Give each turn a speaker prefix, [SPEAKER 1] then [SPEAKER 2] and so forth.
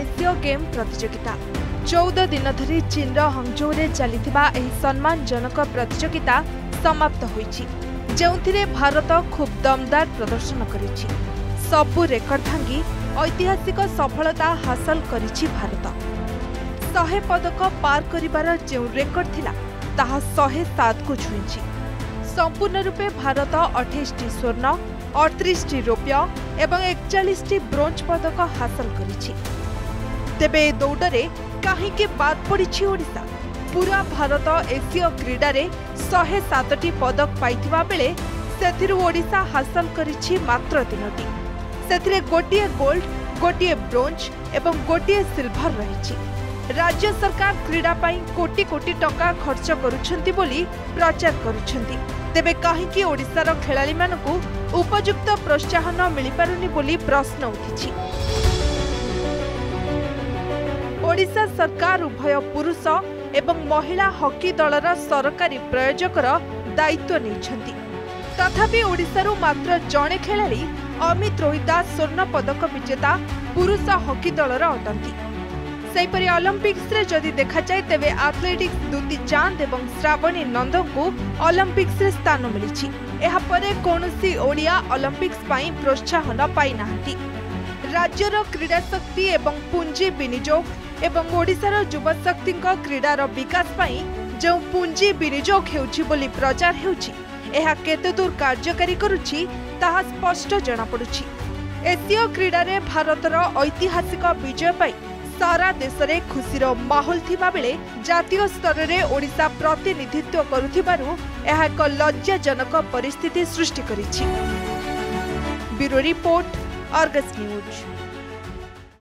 [SPEAKER 1] एशियो game प्रतियोगिता 14 दिन धरी चीन हंगझोउ रे चलिथिबा एही सम्मानजनक प्रतियोगिता समाप्त होईछि, जेउथिरे भारत खूब दमदार प्रदर्शन करिछि। सबु रेकर्ड भांगी ऐतिहासिक सफलता हासिल करिछि भारत। 100 पदक पार करिबार जेउ रेकर्ड थिला ताहा 107 को छुईछि। संपूर्ण रूपे भारत 28 स्वर्ण, 38 रौप्य एवं 41 ब्रोंज पदक हासिल करिछि। तेबे दौड़े कहीं बाद पड़ी ओडिशा? पूरा भारत एशियो क्रीडा रे 107टी पदक पाइथिबा बेले सेथिरु ओडिशा हासिल करिछि मात्र 3टी। सेथिरे गोटिए गोल्ड, गोटिए ब्रोंज एवं गोटिए सिल्वर रहिछि। राज्य सरकार क्रीडा पाई कोटी कोटी टका खर्च करुछंती बोली प्रचार करुछंती। तेबे कहीं ओडिशार खेलाड़ी मानकु उपयुक्त प्रोत्साहन मिल पारुनी बोली प्रश्न उठिछि। ओडिशा सरकार उभय पुरुष एवं महिला हॉकी दलर सरकारी प्रयोजकर दायित्व नेइछंती। तथापि ओडिशारू मात्र जणे खेलाड़ी अमित रोहिदास स्वर्ण पदक विजेता पुरुष हॉकी दलर अटंती। सेहीपरि ओलंपिक्स रे जदि देखा जाए तेबे एथलेटिक्स दूती चांद एवं श्रावणी नंद को ओलंपिक्स रे स्थान मिली। एहा परे कोनोसी ओडिया ओलंपिक्स पाई प्रोत्साहन पाई नाहंती। राज्यर क्रीड़ा शक्ति एवं पुंजी विनियोग एवं ओडिशार युवशक्ति क्रीडार विकास पाई जो पुंजी विनियोग हेउछि बोली प्रचार हेउछि, एहा केते दूर कार्यकारी करुछि ताहा स्पष्ट जना पडुछि। एशियो क्रीडा रे भारतर ऐतिहासिक विजय पाई सारा देश रे खुशीर माहौल थिबा बेले जातीय स्तर रे ओडिशा प्रतिनिधित्व करुथिबारु एहा एक लज्जाजनक परिस्थिति सृष्टि करिछि। Bureau report, Argus news.